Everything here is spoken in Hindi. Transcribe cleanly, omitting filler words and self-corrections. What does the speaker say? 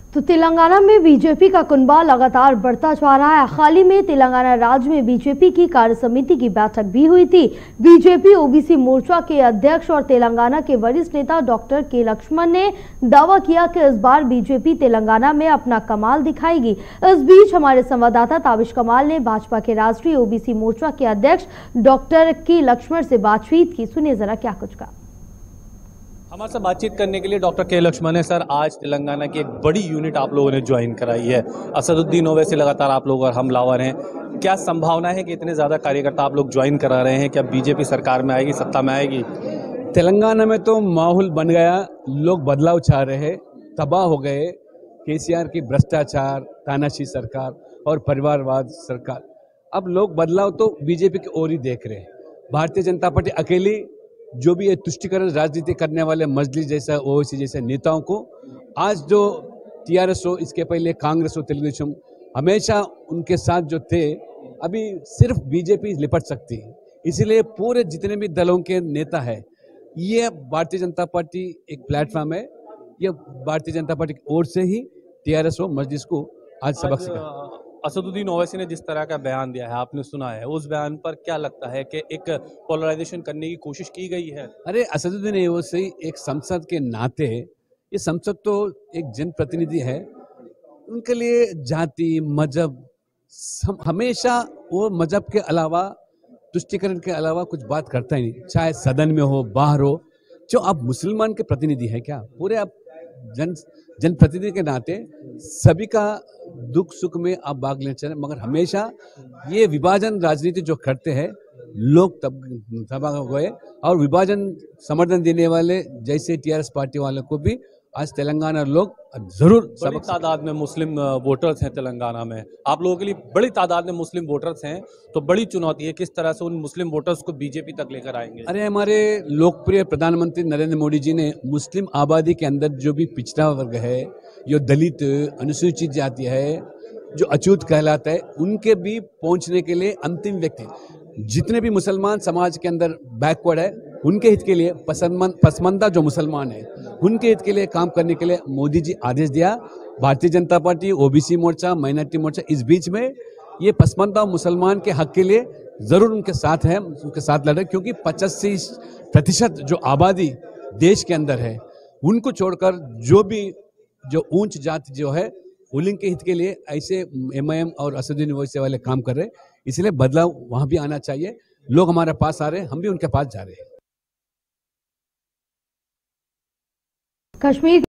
तो तेलंगाना में बीजेपी का कुनबा लगातार बढ़ता जा रहा है। हाल ही में तेलंगाना राज्य में बीजेपी की कार्य समिति की बैठक भी हुई थी। बीजेपी ओबीसी मोर्चा के अध्यक्ष और तेलंगाना के वरिष्ठ नेता डॉक्टर के लक्ष्मण ने दावा किया कि इस बार बीजेपी तेलंगाना में अपना कमाल दिखाएगी। इस बीच हमारे संवाददाता ताबिश कमाल ने भाजपा के राष्ट्रीय ओबीसी मोर्चा के अध्यक्ष डॉक्टर के लक्ष्मण से बातचीत की। सुनिए जरा क्या कुछ कहा। हमारे साथ बातचीत करने के लिए डॉक्टर के लक्ष्मण है। सर, आज तेलंगाना की एक बड़ी यूनिट आप लोगों ने ज्वाइन कराई है। असदुद्दीन ओवैसी लगातार आप लोग और हमलावर हैं। क्या संभावना है कि इतने ज़्यादा कार्यकर्ता आप लोग ज्वाइन करा रहे हैं? क्या बीजेपी सरकार में आएगी, सत्ता में आएगी? तेलंगाना में तो माहौल बन गया, लोग बदलाव चाह रहे हैं, तबाह हो गए केसीआर की भ्रष्टाचार, तानाशाही सरकार और परिवारवाद सरकार। अब लोग बदलाव तो बीजेपी की ओर ही देख रहे हैं। भारतीय जनता पार्टी अकेली जो भी ये तुष्टिकरण राजनीति करने वाले मजलिस जैसा ओवैसी जैसे नेताओं को आज जो टीआरएस हो, इसके पहले कांग्रेस हो, तेलुगुदेशम हमेशा उनके साथ जो थे, अभी सिर्फ बीजेपी निपट सकती है। इसलिए पूरे जितने भी दलों के नेता है, ये भारतीय जनता पार्टी एक प्लेटफॉर्म है। ये भारतीय जनता पार्टी की ओर से ही टीआरएस हो मजलिस को आज सबक सिखा। असदुद्दीन ओवैसी ने जिस तरह का बयान दिया है, आपने सुना है, उस बयान पर क्या लगता है कि एक पोलराइजेशन करने की कोशिश की गई है? अरे, असदुद्दीन ओवैसी एक संसद के नाते, ये संसद तो एक जनप्रतिनिधि है, उनके लिए जाति मजहब हमेशा वो मजहब के अलावा, तुष्टिकरण के अलावा कुछ बात करता ही नहीं, चाहे सदन में हो बाहर हो। जो आप मुसलमान के प्रतिनिधि हैं क्या? पूरे आप जनप्रतिनिधि के नाते सभी का दुख सुख में आप भाग लेना चाहिए, मगर हमेशा ये विभाजन राजनीति जो करते हैं लोग तबाह हो गए। और विभाजन समर्थन देने वाले जैसे टीआरएस पार्टी वालों को भी आज तेलंगाना लोग जरूर बड़ी तादाद में मुस्लिम वोटर्स हैं तेलंगाना में। आप लोगों के लिए बड़ी तादाद में मुस्लिम वोटर्स हैं, तो बड़ी चुनौती है किस तरह से उन मुस्लिम वोटर्स को बीजेपी तक लेकर आएंगे? अरे, हमारे लोकप्रिय प्रधानमंत्री नरेंद्र मोदी जी ने मुस्लिम आबादी के अंदर जो भी पिछड़ा वर्ग है, जो दलित, अनुसूचित जाति है, जो अछूत कहलाता है, उनके भी पहुंचने के लिए अंतिम व्यक्ति जितने भी मुसलमान समाज के अंदर बैकवर्ड है, उनके हित के लिए पसमानदा जो मुसलमान है, उनके हित के लिए काम करने के लिए मोदी जी आदेश दिया। Bharatiya Janata party, OBC Morcha, minority Morcha इस बीच में ये पसमानदा मुसलमान के हक के लिए जरूर उनके साथ है, उनके साथ लड़ रहे, क्योंकि 85% जो आबादी देश के अंदर है, उनको छोड़कर जो ऊंच जाति जो है, उन्हीं के हित के लिए ऐसे एमआईएम और असदुद्दीन ओवैसी वाले काम कर रहे हैं। इसलिए बदलाव वहां भी आना चाहिए। लोग हमारे पास आ रहे हैं, हम भी उनके पास जा रहे हैं। कश्मीर